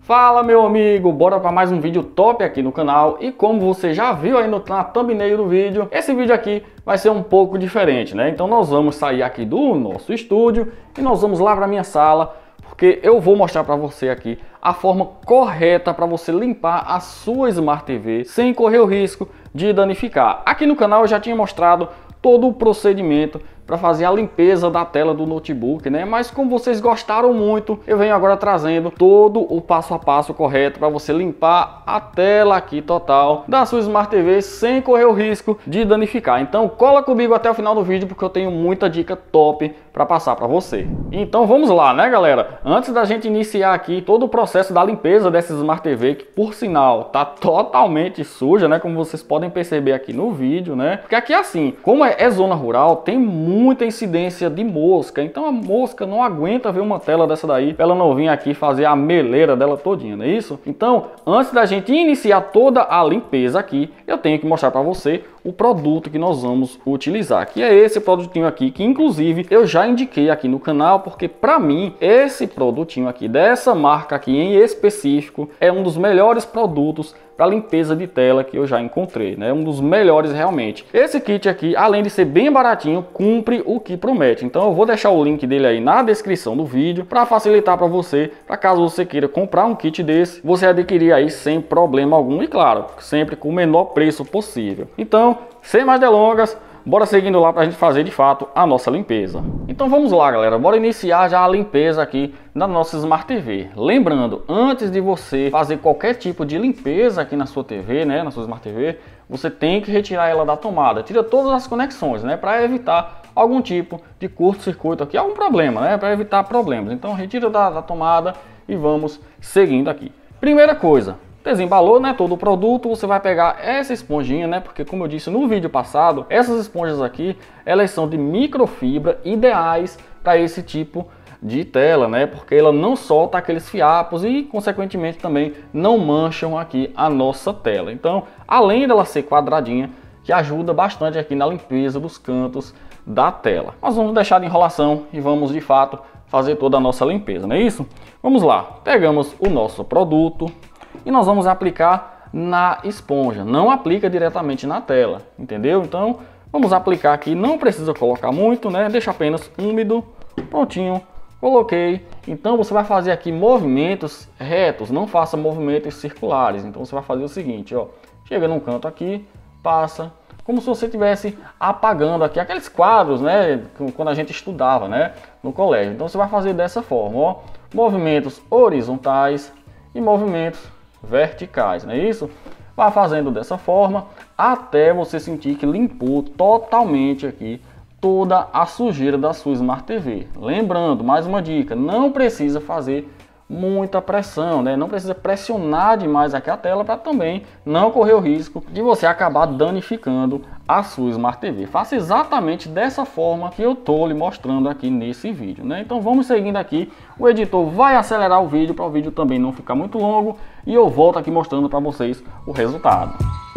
Fala meu amigo, bora para mais um vídeo top aqui no canal. E como você já viu aí na thumbnail do vídeo, esse vídeo aqui vai ser um pouco diferente, né? Então nós vamos sair aqui do nosso estúdio e nós vamos lá para minha sala, porque eu vou mostrar para você aqui a forma correta para você limpar a sua Smart TV sem correr o risco de danificar. Aqui no canal eu já tinha mostrado todo o procedimento para fazer a limpeza da tela do notebook, né? Mas como vocês gostaram muito, eu venho agora trazendo todo o passo a passo correto para você limpar a tela aqui total da sua Smart TV sem correr o risco de danificar. Então cola comigo até o final do vídeo, porque eu tenho muita dica top para passar para você. Então vamos lá, né galera? Antes da gente iniciar aqui todo o processo da limpeza dessa Smart TV, que por sinal tá totalmente suja, né? Como vocês podem perceber aqui no vídeo, né? Porque aqui assim, como é zona rural, tem muita incidência de mosca, então a mosca não aguenta ver uma tela dessa daí, ela não vir aqui fazer a meleira dela todinha, não é isso? Então, antes da gente iniciar toda a limpeza aqui, eu tenho que mostrar para você o produto que nós vamos utilizar, que é esse produtinho aqui, que inclusive eu já indiquei aqui no canal, porque para mim esse produtinho aqui, dessa marca aqui em específico, é um dos melhores produtos para limpeza de tela que eu já encontrei, né? Um dos melhores realmente. Esse kit aqui, além de ser bem baratinho, cumpre o que promete. Então eu vou deixar o link dele aí na descrição do vídeo para facilitar para você, para caso você queira comprar um kit desse, você adquirir aí sem problema algum e claro, sempre com o menor preço possível. Então, sem mais delongas, bora seguindo lá para a gente fazer de fato a nossa limpeza. Então vamos lá galera, bora iniciar já a limpeza aqui da nossa Smart TV. Lembrando, antes de você fazer qualquer tipo de limpeza aqui na sua TV, né, na sua Smart TV, você tem que retirar ela da tomada. Tira todas as conexões, né, para evitar algum tipo de curto-circuito aqui, algum problema, né, para evitar problemas. Então retira da tomada e vamos seguindo aqui. Primeira coisa, desembalou, né, todo o produto, você vai pegar essa esponjinha, né, porque como eu disse no vídeo passado, essas esponjas aqui, elas são de microfibra, ideais para esse tipo de tela, né, porque ela não solta aqueles fiapos e consequentemente também não mancham aqui a nossa tela. Então, além dela ser quadradinha, que ajuda bastante aqui na limpeza dos cantos da tela. Nós vamos deixar de enrolação e vamos de fato fazer toda a nossa limpeza, não é isso? Vamos lá, pegamos o nosso produto e nós vamos aplicar na esponja, não aplica diretamente na tela, entendeu? Então vamos aplicar aqui, não precisa colocar muito, né? Deixa apenas úmido, prontinho, coloquei. Então você vai fazer aqui movimentos retos, não faça movimentos circulares. Então você vai fazer o seguinte, ó, chega num canto aqui, passa, como se você estivesse apagando aqui aqueles quadros, né? Quando a gente estudava, né? No colégio. Então você vai fazer dessa forma, ó, movimentos horizontais e movimentos verticais, não é isso? Vai fazendo dessa forma até você sentir que limpou totalmente aqui toda a sujeira da sua Smart TV. Lembrando, mais uma dica, não precisa fazer muita pressão, né? Não precisa pressionar demais aqui a tela para também não correr o risco de você acabar danificando a sua Smart TV. Faça exatamente dessa forma que eu tô lhe mostrando aqui nesse vídeo, né? Então vamos seguindo aqui. O editor vai acelerar o vídeo para o vídeo também não ficar muito longo e eu volto aqui mostrando para vocês o resultado.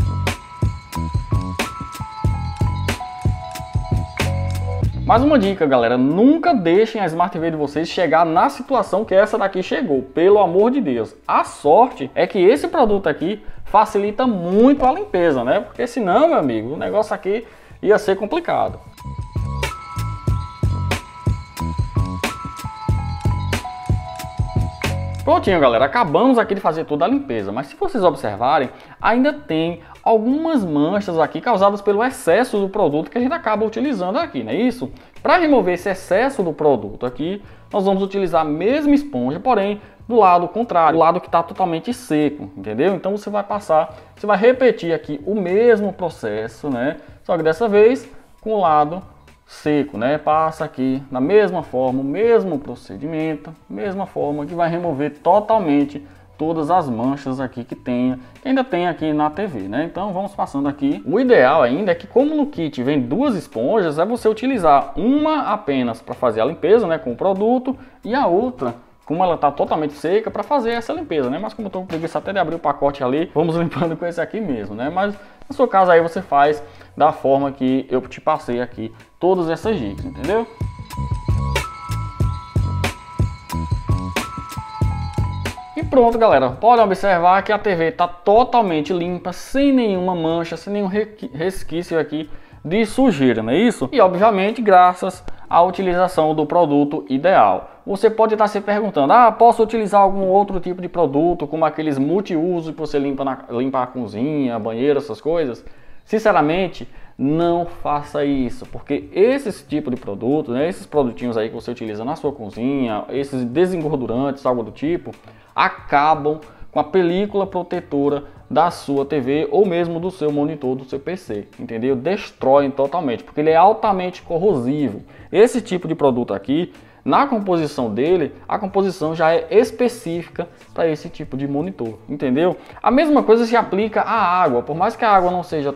Mais uma dica galera, nunca deixem a Smart TV de vocês chegar na situação que essa daqui chegou, pelo amor de Deus. A sorte é que esse produto aqui facilita muito a limpeza, né? Porque senão, meu amigo, o negócio aqui ia ser complicado. Prontinho galera, acabamos aqui de fazer toda a limpeza, mas se vocês observarem, ainda tem algumas manchas aqui causadas pelo excesso do produto que a gente acaba utilizando aqui, não é isso? Para remover esse excesso do produto aqui, nós vamos utilizar a mesma esponja, porém do lado contrário, do lado que está totalmente seco, entendeu? Então você vai passar, você vai repetir aqui o mesmo processo, né? Só que dessa vez com o lado seco, né? Passa aqui da mesma forma, o mesmo procedimento, mesma forma, que vai remover totalmente todas as manchas aqui que ainda tem aqui na TV, né? Então vamos passando aqui. O ideal ainda é que, como no kit vem duas esponjas, é você utilizar uma apenas para fazer a limpeza, né, com o produto, e a outra, como ela está totalmente seca, para fazer essa limpeza, né? Mas como eu estou com preguiça até de abrir o pacote ali, vamos limpando com esse aqui mesmo, né? Mas no seu caso aí você faz da forma que eu te passei aqui todas essas dicas, entendeu? pronto, galera, podem observar que a TV está totalmente limpa, sem nenhuma mancha, sem nenhum resquício aqui de sujeira, não é isso? E obviamente graças à utilização do produto ideal. Você pode estar se perguntando, posso utilizar algum outro tipo de produto, como aqueles multiuso que você limpa a cozinha, a banheira, essas coisas? Sinceramente, não faça isso, porque esse tipo de produto, né, esses produtinhos aí que você utiliza na sua cozinha, esses desengordurantes, algo do tipo, acabam com a película protetora da sua TV ou mesmo do seu monitor, do seu PC, entendeu? Destroem totalmente, porque ele é altamente corrosivo. Esse tipo de produto aqui, na composição dele, a composição já é específica para esse tipo de monitor, entendeu? A mesma coisa se aplica à água, por mais que a água não seja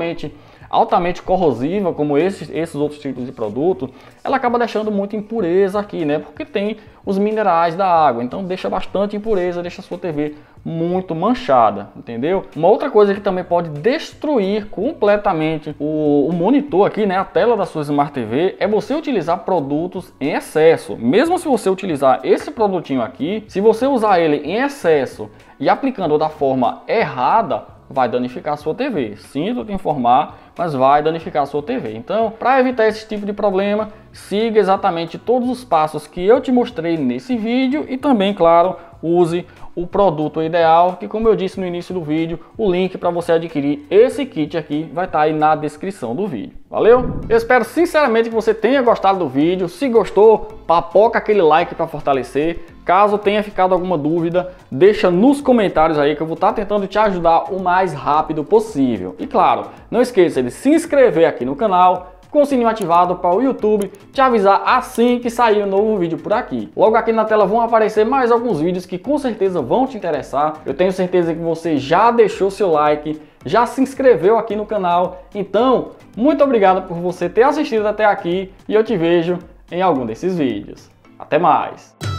altamente corrosiva, como esses outros tipos de produto, ela acaba deixando muita impureza aqui, né? Porque tem os minerais da água, então deixa bastante impureza, deixa a sua TV muito manchada, entendeu? Uma outra coisa que também pode destruir completamente o monitor aqui, né? A tela da sua Smart TV, é você utilizar produtos em excesso. Mesmo se você utilizar esse produtinho aqui, se você usar ele em excesso e aplicando da forma errada, vai danificar a sua TV. Sinto te informar, mas vai danificar a sua TV. Então, para evitar esse tipo de problema, siga exatamente todos os passos que eu te mostrei nesse vídeo e também, claro, use o produto ideal, que como eu disse no início do vídeo, o link para você adquirir esse kit aqui vai estar aí na descrição do vídeo. Valeu? Eu espero sinceramente que você tenha gostado do vídeo. Se gostou, papoca aquele like para fortalecer. Caso tenha ficado alguma dúvida, deixa nos comentários aí que eu vou estar tentando te ajudar o mais rápido possível. E claro, não esqueça de se inscrever aqui no canal, com o sininho ativado para o YouTube te avisar assim que sair um novo vídeo por aqui. Logo aqui na tela vão aparecer mais alguns vídeos que com certeza vão te interessar. Eu tenho certeza que você já deixou seu like, já se inscreveu aqui no canal. Então, muito obrigado por você ter assistido até aqui e eu te vejo em algum desses vídeos. Até mais!